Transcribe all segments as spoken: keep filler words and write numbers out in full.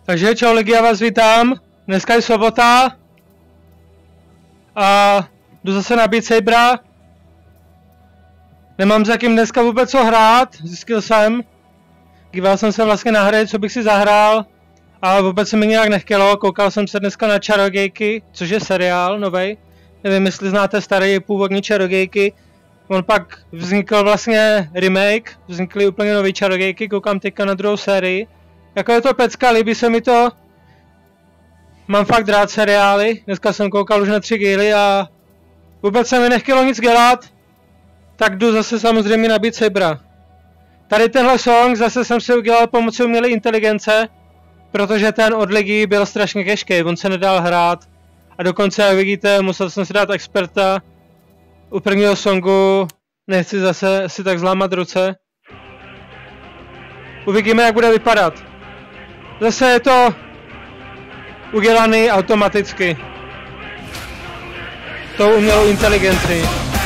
Takže čau lidi, já vás vítám. Dneska je sobota. A jdu zase nabít Sabera. Nemám s jakým dneska vůbec co hrát, zjistil jsem. Díval jsem se vlastně na hry, co bych si zahrál. Ale vůbec se mi nějak nechtělo, koukal jsem se dneska na Čarodějky, což je seriál novej. Nevím, jestli znáte starý původní Čarodějky. On pak vznikl vlastně remake, vznikly úplně nový Čarodějky, koukám teďka na druhou sérii. Jako je to pecka, líbí se mi to. Mám fakt rád seriály, dneska jsem koukal už na tři díly a vůbec se mi nechtělo nic dělat. Tak jdu zase samozřejmě nabít Sabera. Tady tenhle song zase jsem si udělal pomocí umělé inteligence, protože ten od lidí byl strašně těžký, on se nedal hrát. A dokonce, jak vidíte, musel jsem si dát experta. U prvního songu nechci zase si tak zlámat ruce. Uvidíme, jak bude vypadat. Zase je to udělaný automaticky. Tou umělou inteligencí.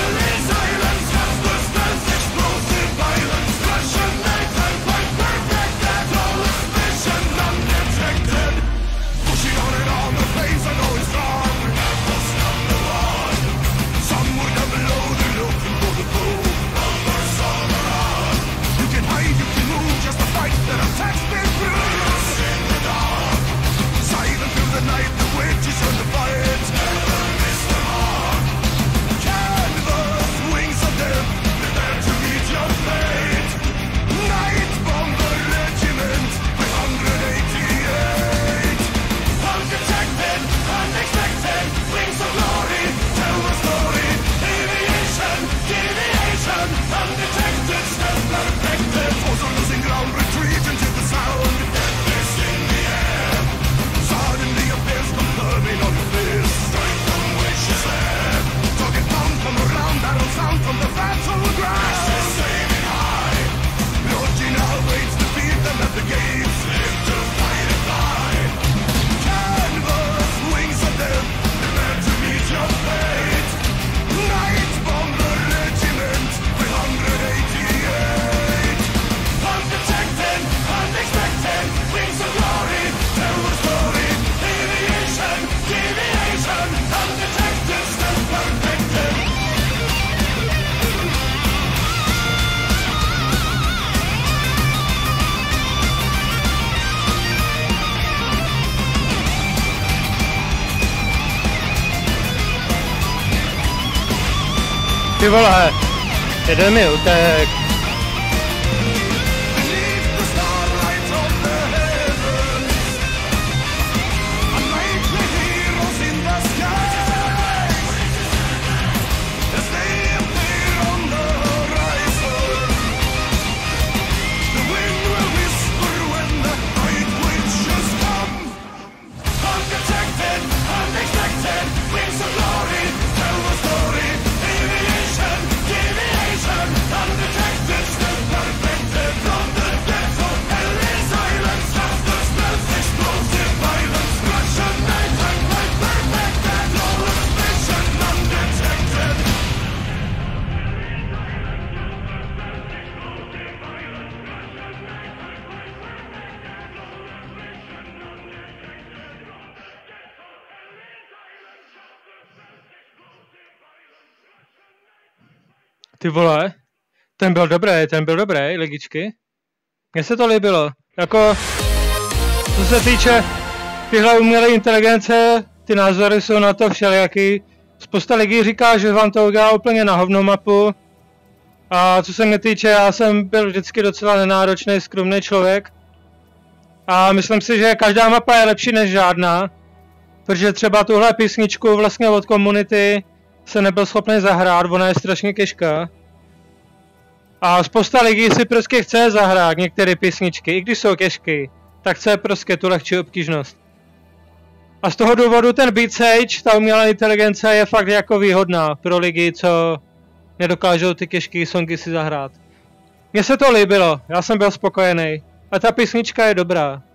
Ty vole, jeden mi utek. Ty vole, ten byl dobrý, ten byl dobrý, ligičky. Mně se to líbilo. Jako, co se týče tyhle umělé inteligence, ty názory jsou na to všelijaký. Spousta lidí říká, že vám to udělá úplně na hovno mapu. A co se mě týče, já jsem byl vždycky docela nenáročný, skromný člověk. A myslím si, že každá mapa je lepší než žádná. Protože třeba tuhle písničku vlastně od komunity se nebyl schopný zahrát, ona je strašně těžká. A spousta lidí si prostě chce zahrát některé písničky, i když jsou těžké, tak chce prostě tu lehčí obtížnost. A z toho důvodu ten Beat Sage, ta umělá inteligence, je fakt jako výhodná pro lidi, co nedokážou ty těžké songy si zahrát. Mně se to líbilo, já jsem byl spokojený. A ta písnička je dobrá.